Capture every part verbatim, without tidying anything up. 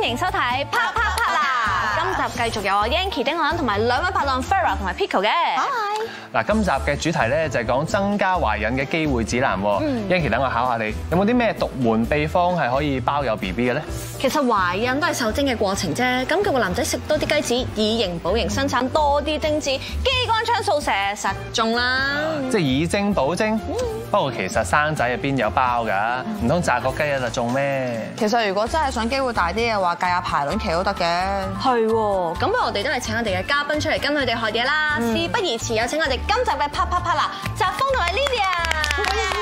歡迎收睇啪啪啪啦！今集繼續有我 Yanky 丁可同埋兩位拍檔 Farah 同埋 Pico 嘅。 嗱，今集嘅主題咧就係講增加懷孕嘅機會指南。Yanky，等我考下你，有冇啲咩獨門秘方係可以包有 B B 嘅咧？ 其實懷孕都係受精嘅過程啫，咁叫個男仔食多啲雞子，以形補形，生產多啲精子，機關槍掃射實中啦！ 即係以精補精。不過其實生仔入邊有包㗎，唔通炸個雞一就中咩？ 其實如果真係想機會大啲嘅話，計下排卵期都得嘅。 係喎，咁不如我哋都係請我哋嘅嘉賓出嚟跟佢哋學嘢啦。事不宜遲，有請我哋今集嘅啪啪啪啦，澤峰同埋 Lilian。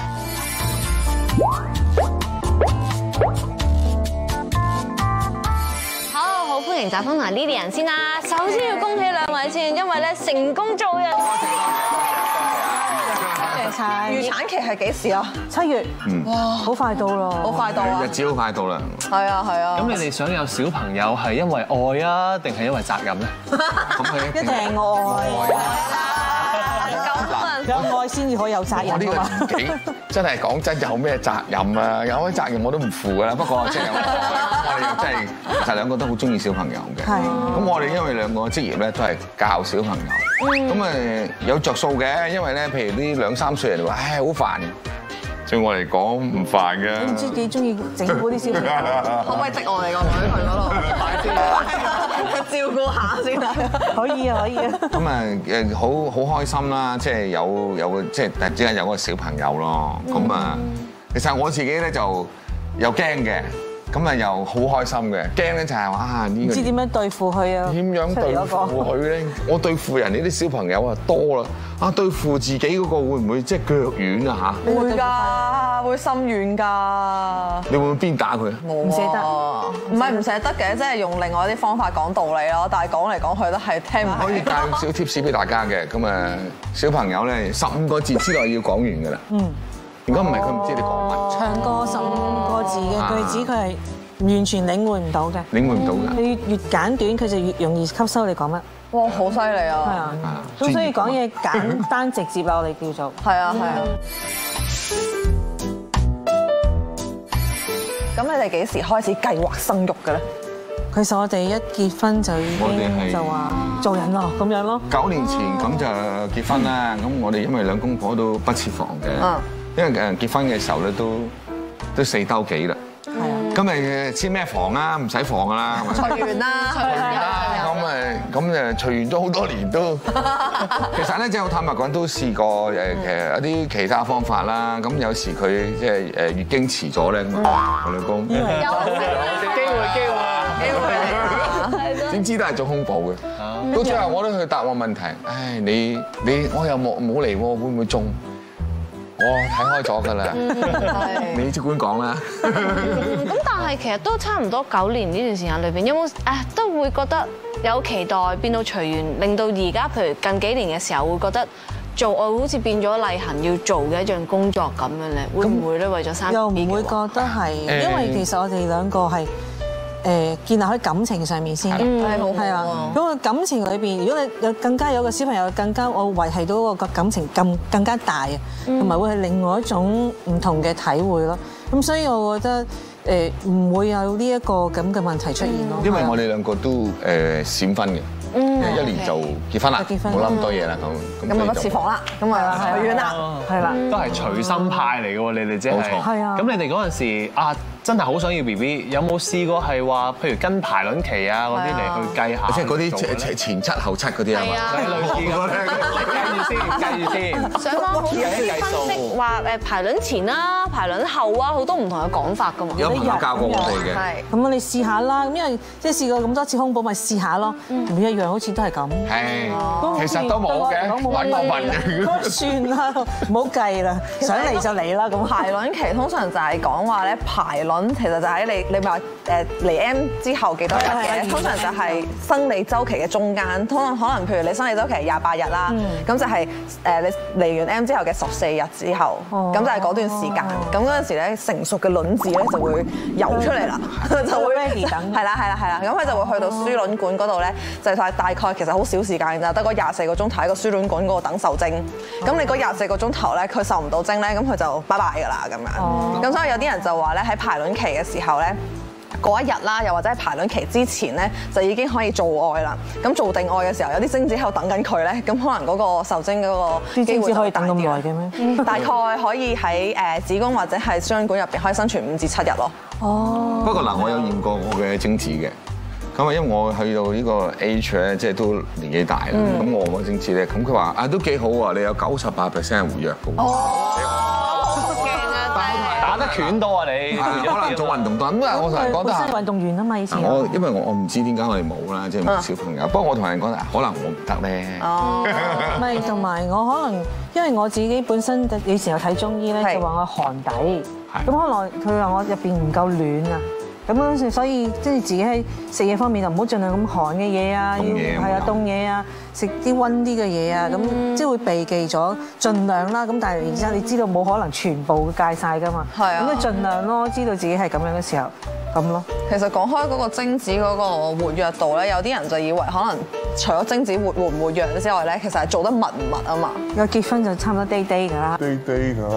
好好歡迎澤峰同埋 Lilian 先啦。首先要恭喜兩位先，因為咧成功做人。 預產期係幾時啊？ 七月，哇，好快到咯， 好快到啊！ 日子好快到啦。 係啊係啊。 咁你哋想有小朋友係因為愛啊，定係因為責任咧？ 咁係一定係愛。有愛先至可以有責任。 我呢個年紀真係講真，有咩責任啊？有啲責任我都唔負㗎啦。不過即係我哋真係其實兩個都好中意小朋友嘅。係。咁我哋因為兩個職業咧都係教小朋友，咁誒有着數嘅，因為咧譬如啲兩三歲人話唉好煩，對我嚟講唔煩嘅。 你唔知幾中意整蠱啲小朋友？ 可唔可以積我哋個女去嗰度？照顧下先啦。 可以啊，可以啊。 咁啊誒好好開心啦，即係有有個即係突然之間有個小朋友咯。咁啊，其實我自己咧就又驚嘅，咁啊又好開心嘅。驚咧就係話啊呢個唔知點樣對付佢啊？ 點樣對付佢咧？我對付人呢啲小朋友啊多啦，啊對付自己嗰個會唔會即係腳軟啊嚇？ 會㗎，會心軟㗎。 你會唔會鞭打佢啊？ 冇唔捨得，唔係唔捨得嘅，即係用另外一啲方法講道理咯。但係講嚟講去都係聽唔可以教少 tips 俾大家嘅。咁啊，小朋友咧十五個字之內要講完㗎啦。嗯。如果唔係，佢唔知你講乜。 唱歌十五個字嘅句子，佢係完全領會唔到嘅。 領會唔到㗎。 你越簡短，佢就越容易吸收你講乜。 哇！好犀利啊！ 係啊。咁所以講嘢簡單直接啦，我哋叫做。 係啊係啊。咁你哋幾時開始計劃生育嘅咧？ 其實我哋一結婚就已經就話做人咯，咁樣咯。 九年前咁就結婚啦。咁我哋因為兩公婆都不設防嘅，因為誒結婚嘅時候咧都都四兜幾啦。係啊。咁咪設咩房啊？唔使房噶啦。 隨緣啦，隨緣啦。 咁誒咁誒隨緣咗好多年都。其實咧，即係好坦白講，都試過誒其實一啲其他方法啦。咁有時佢即係誒月經遲咗咧，我老公有機會機會機會，點知都係做空保嘅。到最後我都去答我問題，唉，你你我又冇冇嚟喎，會唔會中？我睇開咗㗎啦，你即管講啦。 咁但係其實都差唔多九年呢段時間裏邊，有冇誒都會覺得有期待變到隨緣，令到而家譬如近幾年嘅時候會覺得做愛好似變咗例行要做嘅一樣工作咁樣咧，會唔會咧為咗生 B B 又唔會覺得係，因為其實我哋兩個係誒建立喺感情上面先嘅，係啊。咁個感情裏邊，如果你有更加有個小朋友，更加我維係到個個感情更更加大啊，同埋會係另外一種唔同嘅體會咯。咁所以我覺得誒唔會有呢一個咁嘅問題出現咯。 因為我哋兩個都誒閃婚嘅。一年就結婚啦，冇諗咁多嘢啦，咁咁咪不設防啦，咁啊隨緣啦， 係啦， 都係隨心派嚟嘅喎，你哋即係。 冇錯。 係啊。 咁你哋嗰陣時啊，真係好想要 B B， 有冇試過係話，譬如跟排卵期啊嗰啲嚟去計下？ 即係嗰啲前前七後七嗰啲係嘛？ 係啊， 類似咁咧，計住先，計住先。 上網好似分析話誒排卵前啦、排卵後啊，好多唔同嘅講法㗎嘛。 有朋友教過我哋嘅。 係。 咁我哋試下啦，咁因為即係試過咁多次空保，咪試下咯，唔一樣，好似都係咁。 係，其實都冇嘅，揾我問嘅。 算啦，唔好計啦，想嚟就嚟啦。咁排卵期通常就係講話咧，排卵其實就喺你你話誒嚟 M 之後幾多日嘅，通常就係生理週期嘅中間，通常可能譬如你生理週期係廿八日啦，咁就係誒你嚟完 M 之後嘅十四日之後，咁就係嗰段時間，咁嗰陣時咧成熟嘅卵子咧就會游出嚟啦，就會係啦係啦係啦，咁佢就會去到輸卵管嗰度咧，就係大概其實好少時間㗎，得嗰廿四個鐘頭喺個輸卵管嗰度等受精。咁你嗰廿四個鐘頭咧，佢受唔到精咧，咁佢就拜拜㗎啦咁樣。咁所以有啲人就話咧喺排卵期嘅時候咧， 嗰一日啦，又或者係排卵期之前咧，就已經可以做愛啦。咁做定愛嘅時候，有啲精子喺度等緊佢咧，咁可能嗰個受精嗰個啲精機會子可以等咁就大啲啦耐嘅咩？ 大概可以喺誒子宮或者係輸卵管入邊可以生存五至七日咯。 哦， 不過嗱，我有驗過我嘅精子嘅，咁啊，因為我去到呢個 age 咧，即係都年紀大啦，咁我個精子咧，咁佢話啊都幾好啊，你有九十八 percent 係活躍嘅喎。 打得拳多啊你， 可能做運動多，咁啊我同人講得本身運動員啊嘛，以前我因為我我唔知點解我哋冇啦，即係冇小朋友。不過我同人講啊，可能我唔得咧。 哦， 唔係，同埋我可能因為我自己本身以前有睇中醫咧，就話我寒底，咁可能佢話我入邊唔夠暖啊。咁嗰陣時，所以即係自己喺食嘢方面就唔好盡量咁寒嘅嘢啊，要係啊凍嘢啊，食啲溫啲嘅嘢啊，咁即係會避忌咗，盡量啦。咁但係然之後你知道冇可能全部戒晒㗎嘛， 係啊咁你盡量咯，知道自己係咁樣嘅時候咁咯。 其實講開嗰個精子嗰個活躍度咧，有啲人就以為可能除咗精子活活唔活躍之外咧，其實係做得密唔密啊嘛。 有結婚就差唔多 day day 㗎啦。 低低㗎。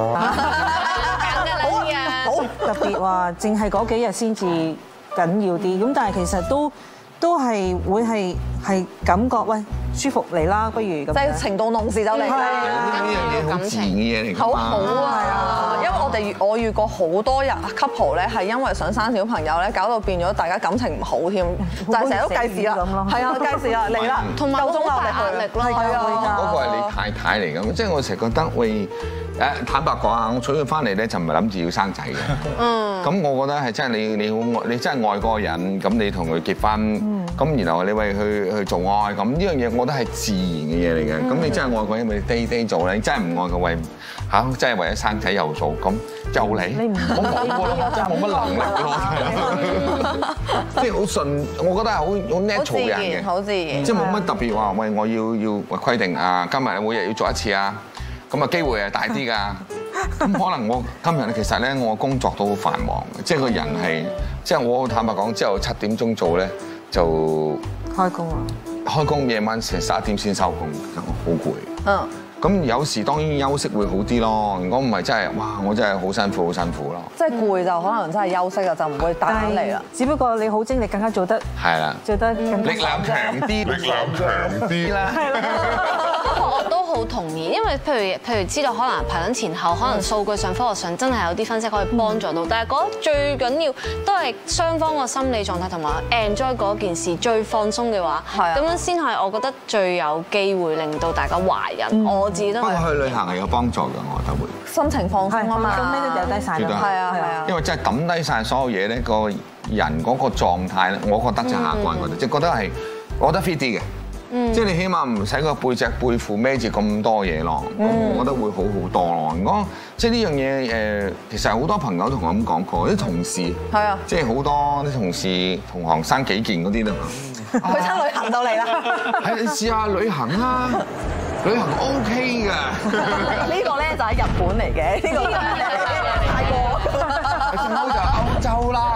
特別話，淨係嗰幾日先至緊要啲，咁但係其實都都係會係係感覺喂舒服嚟啦，不如咁。 即係情到濃時就嚟啦。 呢樣嘢好自然嘅嘢嚟㗎好嘛。 好啊，因為我哋我遇過好多人 couple 咧，係因為想生小朋友咧，搞到變咗大家感情唔好添，就係成日都計時啦。係啊，計時啦，嚟啦， 同埋好夠鐘啦， 大壓力咯。 係啊， 嗰個係你太太嚟㗎，即係我成日覺得喂。誒坦白講啊，我娶佢翻嚟咧就唔係諗住要生仔嘅。嗯。咁我覺得係真係你你好愛，你真係愛嗰個人，咁你同佢結婚，咁然後你為佢去做愛，咁呢樣嘢我覺得係自然嘅嘢嚟嘅。咁你真係愛嗰個人，咪 day day 做咧。你真係唔愛佢為嚇，真係為咗生仔又做，咁又嚟。 你唔我講過啦，真係冇乜能力咯。即係好順，我覺得係好好 natural 嘅人嘅， 好自然。 即係冇乜特別話，喂，我要要規定啊，今日每日要做一次啊。咁啊機會係大啲㗎，咁可能我今日其實咧我工作都好繁忙嘅，即係個人係，即係我坦白講，朝頭七點鐘做咧就開工啊， 開工夜晚成十一點先收工，好攰。嗯。咁有時當然休息會好啲咯，如果唔係真係，哇！我真係好辛苦，好辛苦咯。 即係攰就可能真係休息啊，就唔會打嚟啦。 只不過你好精力，更加做得係啦， 做得更加力量強啲，力量強啲啦。係啦。 我都好同意，因為譬如譬如知道可能排卵前後，可能數據上、科學上真係有啲分析可以幫助到，但係覺得最緊要都係雙方個心理狀態同埋 enjoy 嗰件事最放鬆嘅話，咁樣先係我覺得最有機會令到大家懷孕。我自己都不過去旅行係有幫助嘅，我覺得會心情放鬆啊嘛， 咁咩都掉低晒啦， 係啊係啊， 因為真係抌低晒所有嘢咧，個人嗰個狀態咧，我覺得就下個人覺得，即係覺得係我覺得 fit 啲嘅。即係你起碼唔使個背脊背負孭住咁多嘢咯，我覺得會好好多咯。如果即係呢樣嘢誒，其實好多朋友同我咁講過，啲同事係啊，即係好多啲同事同行生幾件嗰啲都去親旅行到嚟啦， 係你試下旅行啦，旅行 OK 㗎。 呢個咧就喺日本嚟嘅，呢個泰國， 最好就歐洲啦。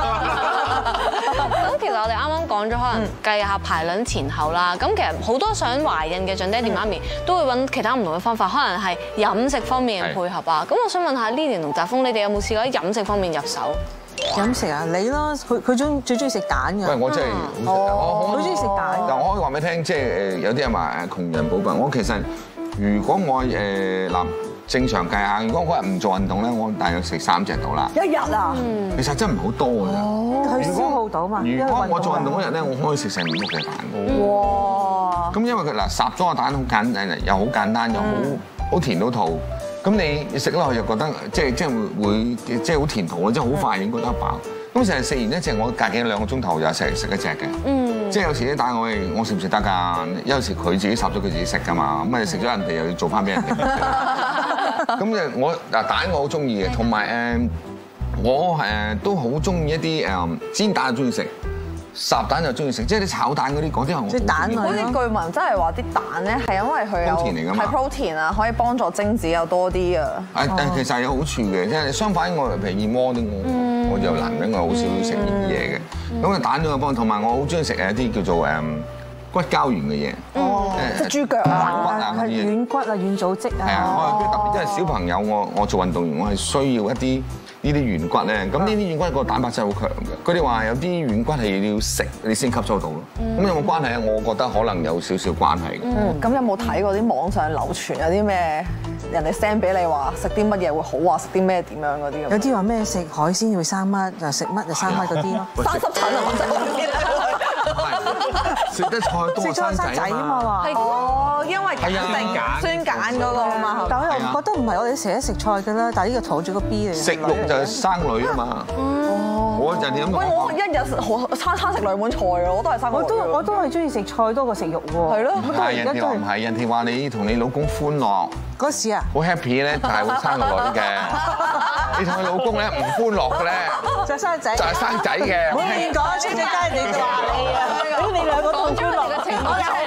咁其實我哋啱啱講咗，可能計下排卵前後啦。咁其實好多想懷孕嘅準爹哋媽咪都會揾其他唔同嘅方法，可能係飲食方面嘅配合啊。咁我想問下 Lily 同澤峰，你哋有冇試過喺飲食方面入手？ 飲食啊，你咯，佢佢中最中意食蛋㗎。 喂，我真係好好中意食蛋。 嗱，我可以話俾你聽，即係誒有啲人話誒窮人補品。我其實如果我誒嗱正常計下，如果嗰日唔做運動咧，我大約食三隻到啦。 一日啊？ 其實真係唔好多㗎啫。 佢消耗到嘛？ 如果我做運動嗰日咧，我可以食成五六隻蛋。 哇！ 咁因為佢嗱烚咗個蛋好簡單，又好簡單，又好好填到肚。咁你食落去又覺得即係即係會會即係好填肚咯，即係好快已經覺得飽。咁成日食完一隻，我隔幾兩個鐘頭就食食一隻嘅。嗯。即係有時啲蛋我係我食唔食得㗎？有時佢自己烚咗佢自己食㗎嘛。咁啊食咗人哋又要做翻俾人哋。咁誒我嗱蛋我好中意嘅，同埋誒我誒都好中意一啲誒煎蛋又中意食。烚蛋就中意食，即係你炒蛋嗰啲嗰啲我即係蛋類。 好似據聞真係話啲蛋咧係因為佢有係 protein 啊，可以幫助精子有多啲啊。 誒誒，其實有好處嘅，即係相反我譬如燕窩啲我我就男人我好少食呢啲嘢嘅。咁啊蛋都有幫，同埋我好中意食誒一啲叫做誒骨膠原嘅嘢。 哦，即係豬腳啊， 骨啊嗰啲嘢。 軟骨啊，軟組織啊。 係啊，我有啲特別，因為小朋友我我做運動員，我係需要一啲呢啲軟骨咧，咁呢啲軟骨個蛋白質好強嘅。佢哋話有啲軟骨係要食你先吸收到咯。咁有冇關係啊？我覺得可能有少少關係嘅。 嗯，咁有冇睇過啲網上流傳有啲咩人哋 send 俾你話食啲乜嘢會好啊？食啲咩點樣嗰啲？ 有啲話咩食海鮮會生乜，就食乜就生乜嗰啲咯。 生濕疹啊，或者我唔知啦。 食得菜多生仔啊嘛。 哦，因為係啊酸鹼嗰個啊嘛。 但我又覺得唔係，我哋成日食菜㗎啦，但係呢個肚住個 B 嚟。 食肉就係生女啊嘛。我就點喂，我一日好餐餐食兩碗菜啊，我都係生女。 我都我都係中意食菜多過食肉喎。 係咯。 但係人哋話唔係，人哋話你同你老公歡樂嗰時啊， 好 happy 咧，就係會生個女嘅。你同你老公咧唔歡樂嘅咧， 就生仔， 就係生仔嘅。 唔好亂講，出咗街你就話你啊！咁你兩個都歡樂嘅情況下，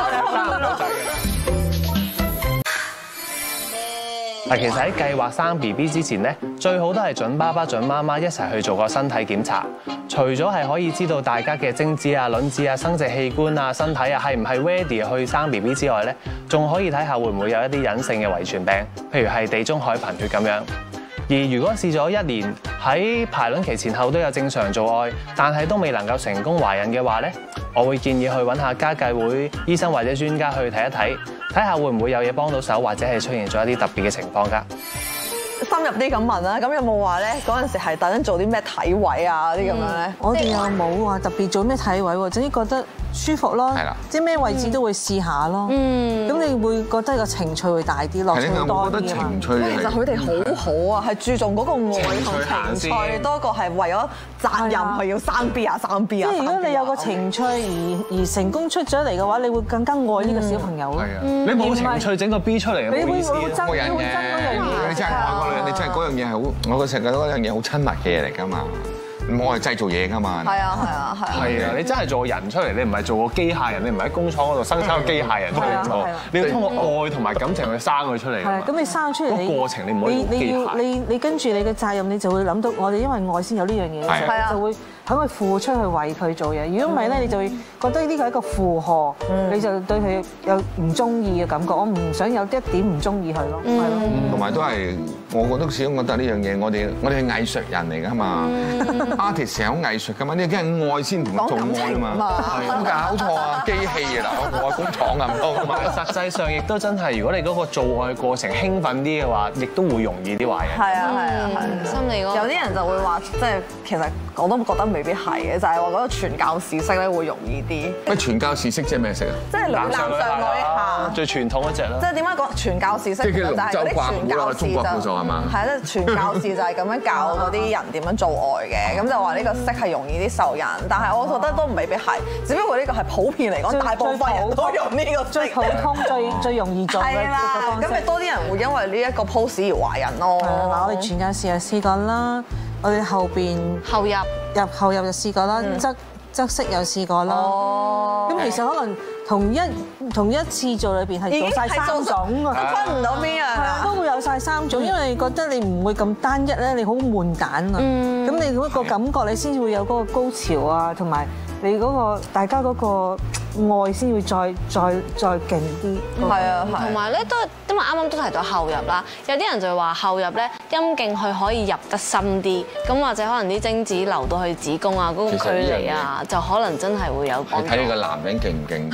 嗱，其實喺計劃生 B B 之前咧，最好都係準爸爸、準媽媽一齊去做個身體檢查。除咗係可以知道大家嘅精子啊、卵子啊、生殖器官啊、身體啊係唔係 ready 去生 B B 之外咧，仲可以睇下會唔會有一啲隱性嘅遺傳病，譬如係地中海貧血咁樣。而如果試咗一年喺排卵期前後都有正常做愛，但係都未能夠成功懷孕嘅話咧，我會建議去揾下家計會醫生或者專家去睇一睇，睇下會唔會有嘢幫到手，或者係出現咗一啲特別嘅情況㗎。 深入啲咁問啦，咁有冇話咧嗰陣時係特登做啲咩體位啊啲咁樣咧？ 我哋又冇話特別做咩體位喎，總之覺得舒服咯，即係咩位置都會試下咯。嗯，咁你會覺得個情趣會大啲，樂趣會多啲啊嘛。 情趣其實佢哋好好啊，係注重嗰個愛同情趣多過係為咗責任係要生 B 啊生 B 啊。 即係如果你有個情趣而而成功出咗嚟嘅話，你會更加愛呢個小朋友咯。 你冇情趣整個 B 出嚟， 你會冇會憎，你會憎嗰樣嘢。 你真係愛嗰樣，你真係嗰樣嘢係好，我覺得成日嗰樣嘢好親密嘅嘢嚟㗎嘛。我係製造嘢㗎嘛。 係啊係啊係啊。 係啊，你真係做個人出嚟，你唔係做個機械人，你唔係喺工廠嗰度生產個機械人出嚟做，你要通過愛同埋感情去生佢出嚟。 係，咁你生出嚟， 個過程你唔可以你你要你你跟住你嘅責任，你就會諗到我哋因為愛先有呢樣嘢嘅時候，就會肯去付出去為佢做嘢。如果唔係咧，你就會覺得呢個係一個負荷，你就對佢有唔中意嘅感覺。我唔想有一點唔中意佢咯，係咯。 同埋都係，我覺得始終覺得呢樣嘢，我哋我哋係藝術人嚟㗎嘛 ，artist 係好藝術㗎嘛，呢啲係愛先同佢做愛啊嘛，冇搞錯啊，機器啊嗱，我工廠啊唔通。 同埋實際上亦都真係，如果你嗰個做愛過程興奮啲嘅話，亦都會容易啲懷孕。 係啊係啊係。 心理嗰有啲人就會話，即係其實我都覺得未必係嘅，就係話嗰個傳教士式咧會容易啲。 喂，傳教士式即係咩式啊？ 即係男上女下。 最傳統嗰隻啦。 即係點解講傳教士式？ 即係叫龍舟啲傳教士中國叫做係嘛？ 係啦，傳教士就係咁樣教嗰啲人點樣做愛嘅，咁就話呢個式係容易啲受孕，但係我覺得都未必係，只不過呢個係普遍嚟講，大部分人都用呢個最普通、最最容易做嘅係啦，咁咪多啲人會因為呢一個 pose 而懷孕咯。 嗱，我哋傳教士又試過啦，我哋後邊後入入後入就試過啦，側側式又試過啦。咁其實可能同一同一次做裏邊係做晒三種啊， 分唔到邊樣， 都會有晒三種，因為覺得你唔會咁單一咧，你好悶蛋啊。咁你嗰個感覺，你先至會有嗰個高潮啊，同埋你嗰個大家嗰個愛先會再再再勁啲。 係啊， 同埋咧都因為啱啱都提到後入啦，有啲人就話後入咧陰莖佢可以入得深啲，咁或者可能啲精子流到去子宮啊嗰個距離啊，就可能真係會有幫助。 睇你個男人勁唔勁？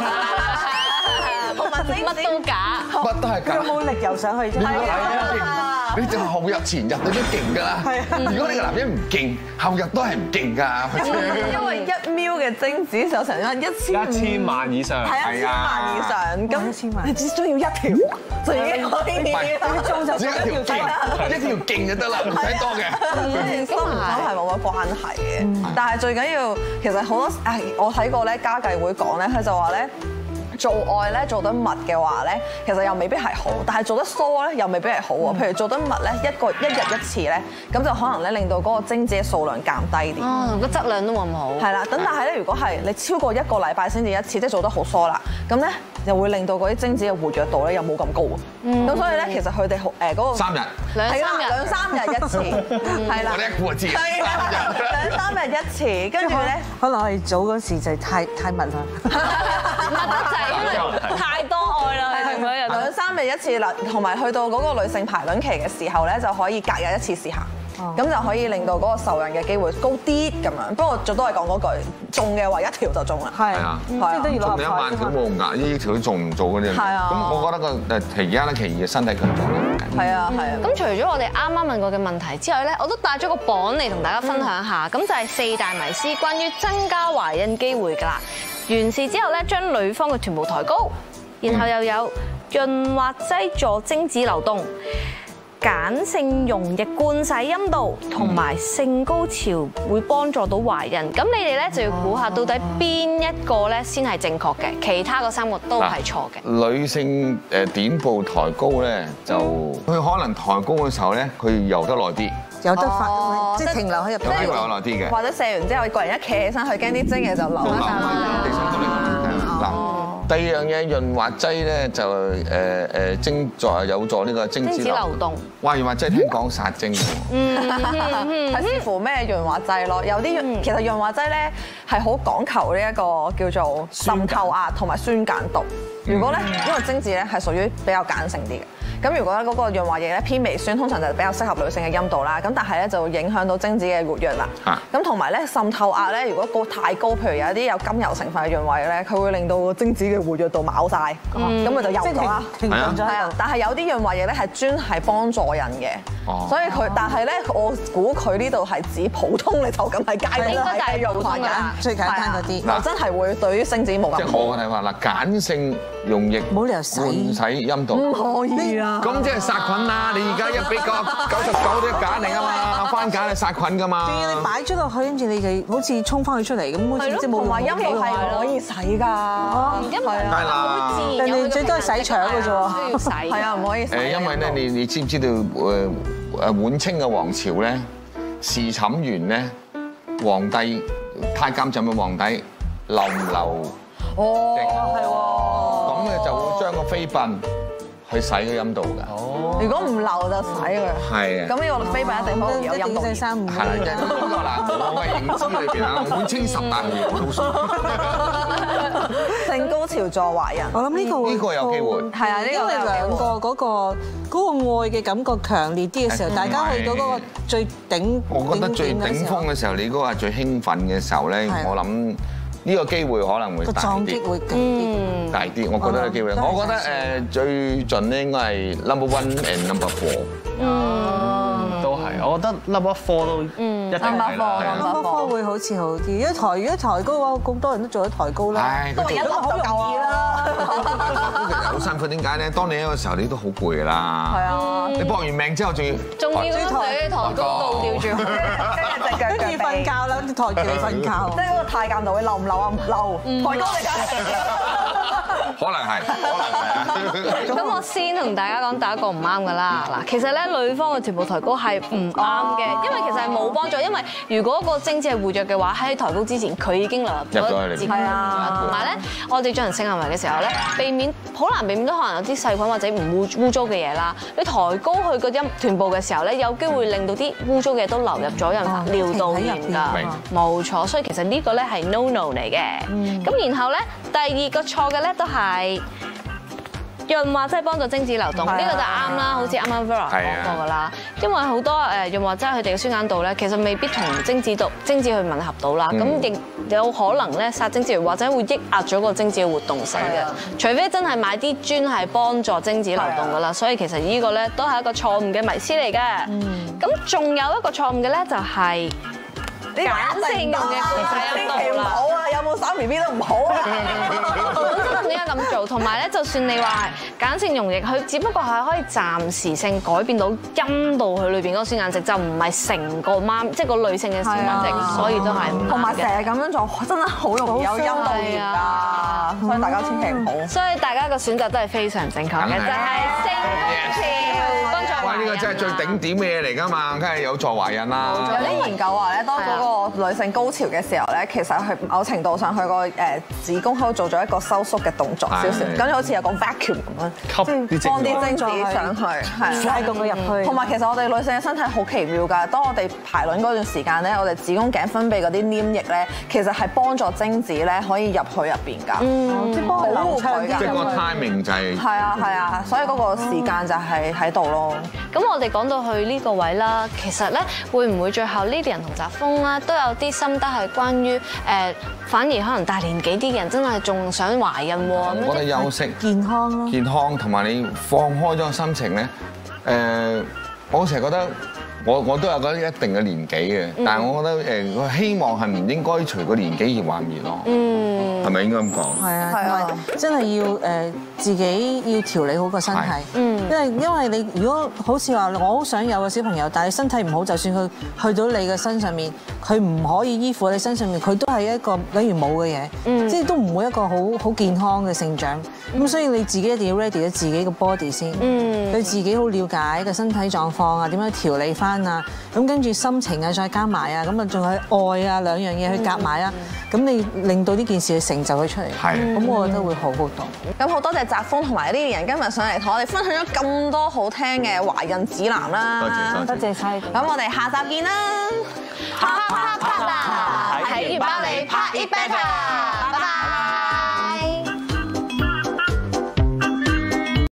乜都假， 乜都係假。 有冇力游上去啫？ 係啊，你就後入前入你都勁㗎啦。如果你個男人唔勁，後入都係唔勁㗎。 因為一秒嘅精子就成咗一千一千萬以上， 係啊，一千萬以上。咁一千萬， 你只需要一條就已經可以。 只要一條勁，一條勁就得啦，唔使多嘅。 收唔收係冇乜關係嘅，但係最緊要其實好多誒，我睇過咧家計會講咧，佢就話咧。做愛咧做得密嘅話咧，其實又未必係好，但係做得疏咧又未必係好喎。譬如做得密咧，一個一日一次咧，咁就可能咧令到嗰個精子嘅數量減低啲。 哦，個質量都冇咁好。 係啦，咁但係咧，如果係你超過一個禮拜先至一次，即係做得好疏啦，咁咧又會令到嗰啲精子嘅活躍度咧又冇咁高。咁所以咧，其實佢哋誒嗰個三日兩三日兩三日一次，係啦。 我哋一估就知。 係啊，兩三日一次，跟住咧， 可能我哋早嗰時就太太密啦。 密得滯，因為太多愛啦，係咪？ 兩三日一次啦，同埋去到嗰個女性排卵期嘅時候咧，就可以隔日一次試下。 咁就可以令到嗰個受孕嘅機會高啲咁樣。不過就都係講嗰句，中嘅話一條就中啦。 係啊， 即係都要中你一攞入萬條冇用㗎，呢條中唔做嗰啲。 係啊。 咁我覺得個誒其而家咧，其二嘅身體強壯咧。 係啊係啊。 咁除咗我哋啱啱問過嘅問題之外咧，我都帶咗個榜嚟同大家分享下，咁就係四大迷思關於增加懷孕機會㗎啦。完事之後咧，將女方嘅臀部抬高，然後又有潤滑劑助精子流動、鹼性溶液灌洗陰道，同埋性高潮會幫助到懷孕。咁你哋咧就要估下到底邊一個咧先係正確嘅，其他嗰三個都係錯嘅。 女性誒點部抬高咧，就佢可能抬高嘅時候咧，佢游得耐啲。 有得發哦， 即係停留喺入有機會有耐啲嘅。 或者射完之後，個人一企起身，佢驚啲精液就流流翻晒啦。 地心引力嗱，第二樣嘢潤滑劑咧就誒誒精助有助呢個精子精子流動。 哇！潤滑劑聽講殺精㗎喎。 係視乎咩潤滑劑咯，有啲潤其實潤滑劑咧係好講求呢一個叫做滲透壓同埋酸鹼度。如果咧，因為精子咧係屬於比較鹼性啲嘅。咁如果嗰個潤滑液咧偏微酸，通常就比較適合女性嘅陰道啦。咁但係咧就會影響到精子嘅活躍啦。咁同埋咧滲透壓咧，如果個太高，譬如有啲有甘油成分嘅潤滑液咧，佢會令到個精子嘅活躍度冇晒，咁佢就油咗啦。 停頓咗喺度。 但係有啲潤滑液咧係專係幫助人嘅，所以佢但係咧我估佢呢度係指普通你就咁係街度買嘅潤滑液， 最簡單嗰啲， 就真係會對於精子冇咁好。 即係我嘅睇法啦，鹼性溶液冇理由洗灌洗陰道。 唔可以啊！ 咁即係殺菌啦！你而家一比九九十九都鹼嚟㗎嘛，番鹼係殺菌㗎嘛。 仲要你擺咗落去，跟住你就好似沖翻佢出嚟咁，好似即係冇同埋陰道係唔可以洗㗎。 因為係啦， 人哋最多係洗腸嘅啫喎。 都要洗。 係啊，唔可以洗。 誒，因為咧，你你知唔知道誒誒滿清嘅王朝咧，侍寢員咧，皇帝太監就問皇帝流唔流？ 哦，係喎。 咁咧就會將個飛辮去洗個陰道㗎。 如果唔流就洗佢。 係啊。 咁呢個飛辮一定可以有陰道一定三五。 係啦，即係呢個嗱，我嘅認知裏邊啊，滿清十大行業好書。 性高潮助懷孕。 我諗呢個呢個有機會。 係啊，呢因為個兩個嗰個嗰個愛嘅感覺強烈啲嘅時候，大家去到嗰個最頂， 我覺得最頂峰嘅時候，你嗰個係最興奮嘅時候咧，我諗呢個機會可能會個大啲， 撞擊會勁啲。 大啲。我覺得有機會。我覺得誒最盡咧應該係 number one and number four。 嗯，都係。我覺得 number four 都一定係啦。 number four會好似好啲，因為抬如果抬高嘅話，咁多人都做得抬高啦。 唉， 都係一粒就夠啦。 其實好辛苦，點解咧？當你喺個時候，你都好攰㗎啦。 係啊。 你搏完命之後，仲要仲要咁抬抬高度吊住佢， 隻腳跟住瞓覺啦，抬住你瞓覺。 即係嗰個太監就會漏唔漏啊？唔漏，抬高你㗎。 可能係，可能係。 咁我先同大家講第一個唔啱㗎啦。嗱，其實咧女方嘅臀部抬高係唔啱嘅，因為其實係冇幫助。因為如果個精子係活躍嘅話，喺抬高之前佢已經流入咗子宮。係啊。同埋咧，我哋進行性行為嘅時候咧，避免好難避免都可能有啲細菌或者唔污污糟嘅嘢啦。你抬高佢個陰臀部嘅時候咧，有機會令到啲污糟嘅嘢都流入咗人尿道裏面㗎。冇錯，所以其實呢個咧係 no no 嚟嘅。咁然後咧，第二個錯嘅咧都係潤滑劑幫助精子流動，呢個就啱啦，好似啱啱 Vera 講過㗎啦。因為好多誒潤滑劑佢哋嘅酸鹼度咧，其實未必同精子度精子去吻合到啦，咁亦有可能咧殺精子源或者會抑壓咗個精子嘅活動性嘅。除非真係買啲專係幫助精子流動㗎啦，所以其實呢個咧都係一個錯誤嘅迷思嚟嘅。咁仲有一個錯誤嘅咧就係鹼性溶液灌洗陰道啦。 好啊，有冇生 B B 都唔好啊。 點解咁做？同埋咧，就算你話鹼性溶液，佢只不過係可以暫時性改變到陰道佢裏邊嗰個酸鹼值，就唔係成個媽，即係個女性嘅酸鹼值，所以都係唔啱嘅。 同埋成日咁樣做，真係好容易有陰道炎㗎，所以大家千祈唔好。 所以大家嘅選擇都係非常正確嘅，就係性高潮幫助懷孕。 呢個真係最頂點嘅嘢嚟㗎嘛，梗係有助懷孕啦。 有啲研究話咧，當嗰個女性高潮嘅時候咧，其實佢某程度上佢個誒子宮口做咗一個收縮嘅動作少少，咁好似有個 vacuum 咁樣， 吸放啲精子上去，係拉動佢入去。 同埋其實我哋女性嘅身體好奇妙㗎，當我哋排卵嗰段時間咧，我哋子宮頸分泌嗰啲黏液咧，其實係幫助精子咧可以入去入邊㗎，即係保護佢㗎。 即係個 timing 就係係啊係啊，所以嗰個時間就係喺度咯。 咁咁我哋講到去呢個位啦，其實咧會唔會最後Lilian同澤峰咧都有啲心得係關於誒，反而可能大年紀啲嘅人真係仲想懷孕喎？ 我覺得休息、 健康咯， 健康同埋你放開咗個心情咧，誒，我成日覺得。我我都有嗰一定嘅年紀嘅，但係我覺得誒，我希望係唔應該隨個年紀而幻滅咯。嗯，係咪應該咁講？ 係啊，係啊，真係要誒自己要調理好個身體。嗯，因為因為你如果好似話我好想有個小朋友，但係身體唔好，就算佢去到你嘅身上面，佢唔可以依附喺你身上面，佢都係一個等於冇嘅嘢。嗯，即係都唔會一個好好健康嘅成長。咁所以你自己一定要 ready 咗自己個 body 先。嗯，對自己好了解個身體狀況啊，點樣調理翻啊，咁跟住心情啊，再加埋啊，咁啊仲有愛啊兩樣嘢去夾埋啊，咁你令到呢件事去成就佢出嚟，咁我覺得會好好多。 咁好多謝澤峰同埋呢啲人今日上嚟同我哋分享咗咁多好聽嘅懷孕指南啦。 多謝多謝晒。 咁我哋下集見啦！啪啪啪啦，睇完包你拍 it better。